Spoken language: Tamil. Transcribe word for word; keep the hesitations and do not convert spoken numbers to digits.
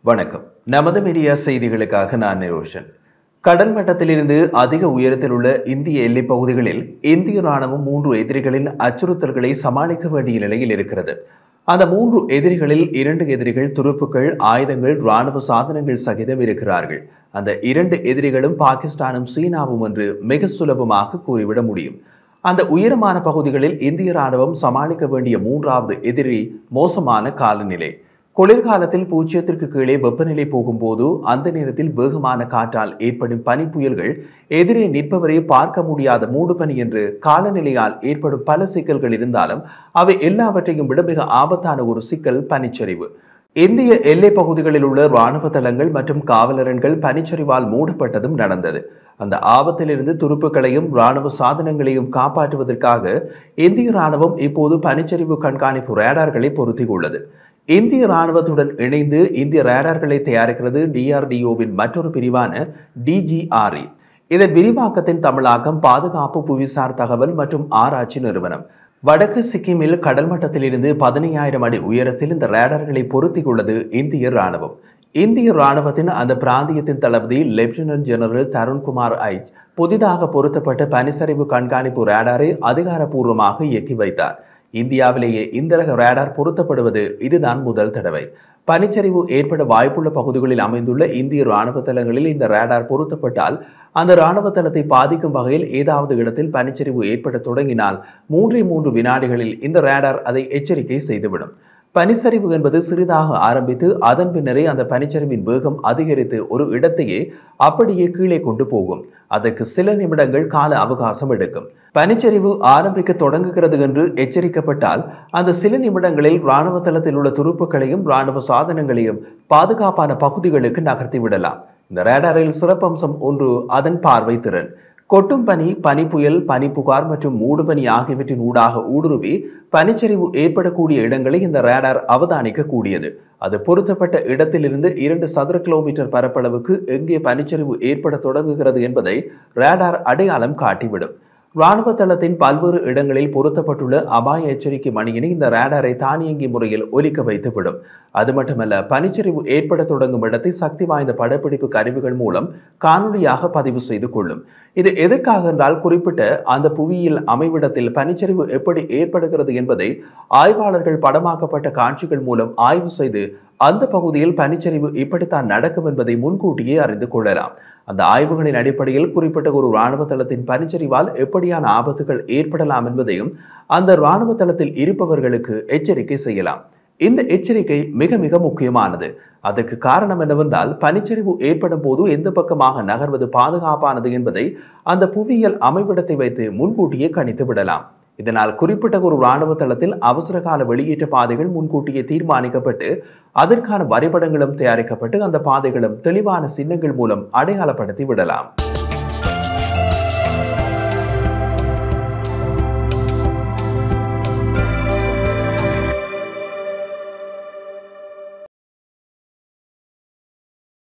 வணக்கம். நமது மீடியா செய்திகளுக்காக நான் நிரோஷன். கடல் மட்டத்திலிருந்து அதிக உயரத்தில் உள்ள இந்திய எல்லைப் பகுதிகளில் இந்திய ராணுவம் மூன்று எதிரிகளின் அச்சுறுத்தல்களை சமாளிக்க வேண்டிய நிலையில் இருக்கிறது. அந்த மூன்று எதிரிகளில் இரண்டு எதிரிகள் துருப்புக்கள், ஆயுதங்கள், ராணுவ சாதனங்கள் சகிதம் இருக்கிறார்கள். அந்த இரண்டு எதிரிகளும் பாகிஸ்தானும் சீனாவும் என்று மிக சுலபமாக கூறிவிட முடியும். அந்த உயரமான பகுதிகளில் இந்திய ராணுவம் சமாளிக்க வேண்டிய மூன்றாவது எதிரி மோசமான காலநிலை. குளிர்காலத்தில் பூஜ்ஜியத்திற்கு கீழே வெப்பநிலை போகும்போது அந்த நேரத்தில் வேகமான காற்றால் ஏற்படும் பனி புயல்கள், எதிரே நிற்பவரை பார்க்க முடியாத மூடுபனி என்று காலநிலையால் ஏற்படும் பல சிக்கல்கள் இருந்தாலும் அவை எல்லாவற்றையும் விட மிக ஆபத்தான ஒரு சிக்கல் பனிச்சரிவு. இந்திய எல்லை பகுதிகளில் உள்ள இராணுவ தளங்கள் மற்றும் காவலரண்கள் பனிச்சரிவால் மூடப்பட்டதும் நடந்தது. அந்த ஆபத்திலிருந்து துருப்புக்களையும் இராணுவ சாதனங்களையும் காப்பாற்றுவதற்காக இந்திய ராணுவம் இப்போது பனிச்சரிவு கண்காணிப்பு ரேடார்களை பொருத்தியுள்ளது. இந்திய ராணுவத்துடன் இணைந்து இந்திய ரேடார்களை தயாரிக்கிறது டிஆர்டிஓவின் மற்றொரு பிரிவான டிஜிஆர்இ. இதன் விரிவாக்கத்தின் தமிழாக்கம் பாதுகாப்பு புவிசார் தகவல் மற்றும் ஆராய்ச்சி நிறுவனம். வடக்கு சிக்கிமில் கடல் மட்டத்திலிருந்து பதினையாயிரம் அடி உயரத்தில் இந்த ரேடார்களை பொருத்தியுள்ளது இந்திய ராணுவம். இந்திய ராணுவத்தின் அந்த பிராந்தியத்தின் தளபதி லெப்டினன்ட் ஜெனரல் தருண்குமார் ஐச் புதிதாக பொருத்தப்பட்ட பனிச்சரிவு கண்காணிப்பு ரேடாரை அதிகாரப்பூர்வமாக இயக்கி வைத்தார். இந்தியாவிலேயே இந்த ரக ரேடார் பொருத்தப்படுவது இதுதான் முதல் தடவை. பனிச்சரிவு ஏற்பட வாய்ப்புள்ள பகுதிகளில் அமைந்துள்ள இந்திய ராணுவ தளங்களில் இந்த ரேடார் பொருத்தப்பட்டால் அந்த ராணுவ தளத்தை பாதிக்கும் வகையில் ஏதாவது இடத்தில் பனிச்சரிவு ஏற்பட தொடங்கினால் மூன்றே மூன்று வினாடிகளில் இந்த ரேடார் அதை எச்சரிக்கை செய்துவிடும். பனிச்சரிவு என்பது சிறிதாக ஆரம்பித்து அதன் பின்னரே அந்த பனிச்சரிவின் வேகம் அதிகரித்து ஒரு இடத்தையே அப்படியே கீழே கொண்டு போகும். அதற்கு சில நிமிடங்கள் கால அவகாசம் எடுக்கும். பனிச்சரிவு ஆரம்பிக்க தொடங்குகிறது என்று எச்சரிக்கப்பட்டால் அந்த சில நிமிடங்களில் இராணுவ தளத்தில் உள்ள துருப்புக்களையும் இராணுவ சாதனங்களையும் பாதுகாப்பான பகுதிகளுக்கு நகர்த்தி விடலாம். இந்த ரேடாரில் சிறப்பம்சம் ஒன்று அதன் பார்வை திறன். கொட்டும் பனி, பனி புயல், பனி புகார் மற்றும் மூடுபனி ஆகியவற்றின் ஊடாக ஊடுருவி பனிச்சரிவு ஏற்படக்கூடிய இடங்களை இந்த ரேடார் அவதானிக்க கூடியது. அது பொருத்தப்பட்ட இடத்திலிருந்து இரண்டு சதுர கிலோமீட்டர் பரப்பளவுக்கு எங்கே பனிச்சரிவு ஏற்பட தொடங்குகிறது என்பதை ரேடார் அடையாளம் காட்டிவிடும். இராணுவ தளத்தின் பல்வேறு இடங்களில் பொருத்தப்பட்டுள்ள அபாய எச்சரிக்கை மணியினை இந்த ரேடாரை தானியங்கி முறையில் ஒலிக்க வைத்துவிடும். அது மட்டுமல்ல, பனிச்சரிவு ஏற்பட தொடங்கும் இடத்தை சக்தி வாய்ந்த படப்பிடிப்பு கருவிகள் மூலம் காணொலியாக பதிவு செய்து கொள்ளும். இது எதற்காக என்றால், குறிப்பிட்ட அந்த புவியியல் அமைவிடத்தில் பனிச்சரிவு எப்படி ஏற்படுகிறது என்பதை ஆய்வாளர்கள் படமாக்கப்பட்ட காட்சிகள் மூலம் ஆய்வு செய்து அந்த பகுதியில் பனிச்சரிவு இப்படித்தான் நடக்கும் என்பதை முன்கூட்டியே அறிந்து கொள்ளலாம். அந்த ஆய்வுகளின் அடிப்படையில் குறிப்பிட்ட ஒரு இராணுவ தளத்தின் பனிச்சரிவால் எப்படியான ஆபத்துகள் ஏற்படலாம் என்பதையும் அந்த இராணுவ தளத்தில் இருப்பவர்களுக்கு எச்சரிக்கை செய்யலாம். இந்த எச்சரிக்கை மிக மிக முக்கியமானது. அதற்கு காரணம் என்னவென்றால், பனிச்சரிவு ஏற்படும் போது எந்த பக்கமாக நகர்வது பாதுகாப்பானது என்பதை அந்த புவியியல் அமைவிடத்தை வைத்து முன்கூட்டியே கணித்து விடலாம். இதனால் குறிப்பிட்ட ஒரு இராணுவ தளத்தில் அவசர கால வெளியேற்ற பாதைகள் முன்கூட்டியே தீர்மானிக்கப்பட்டு அதற்கான வரைபடங்களும் தயாரிக்கப்பட்டு அந்த பாதைகளும் தெளிவான சின்னங்கள் மூலம் அடையாளப்படுத்தி விடலாம்.